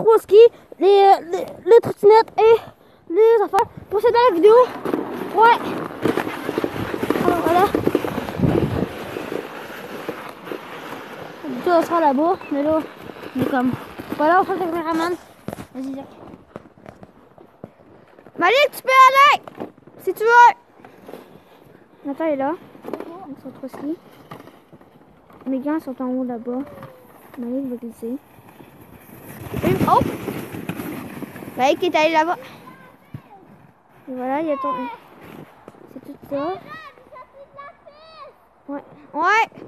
trois skis, les trottinettes et les affaires. Pour ça dans la vidéo. Ouais. Alors voilà. Ça sera là-bas, mais là, on est comme. Voilà, on fait le caméraman. Vas-y, Jack. Malik, tu peux aller! Si tu veux! Nathan est là. Avec son trois skis. Mes gants sont en haut là-bas. Malik va glisser. Oh! Malik est allé là-bas. Et voilà, il y a ton. C'est tout ça. Ouais. Ouais!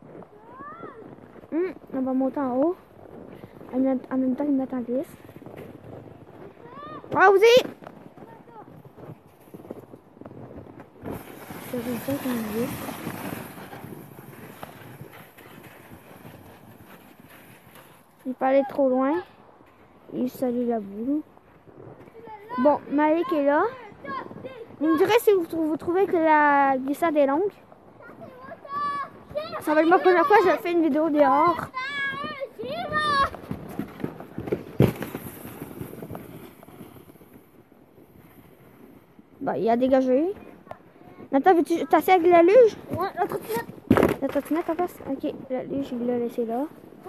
On va monter en haut. En même temps, il met en glisse. Ouais, vas-y! C'est ça qu'on dit. Il peut aller trop loin. Il salue la boule. Bon, Malik est là. Vous me direz si vous trouvez que la glissade est longue. Ça va être ma première fois que je fais une vidéo dehors. Bah, il a dégagé. Nathan, veux-tu tasser avec la luge? Ouais, la trottinette. La trottinette en face? Ok, la luge, il l'a laissé là.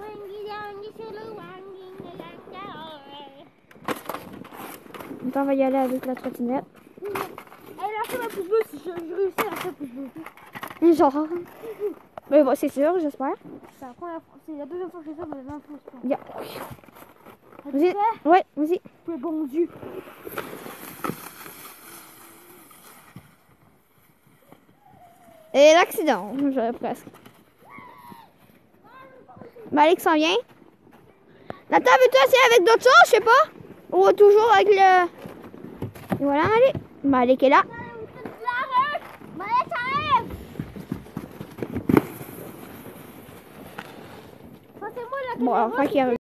Nathan va y aller avec la trottinette. Elle a fait ma pouce bleue si je réussis à faire pouce bleu. Genre. Mais bon, c'est sûr, j'espère. C'est la deuxième fois que je fais ça, mais la dernière fois je pense. Yeah. Vas-y. Ouais, vas-y. Mais bon Dieu. Et l'accident, j'aurais presque. Malik s'en vient. Nathan, veux-tu essayer avec d'autres choses, je sais pas? Ou toujours avec le... Et voilà, Malik. Malik est là. Bon, alors, qu'il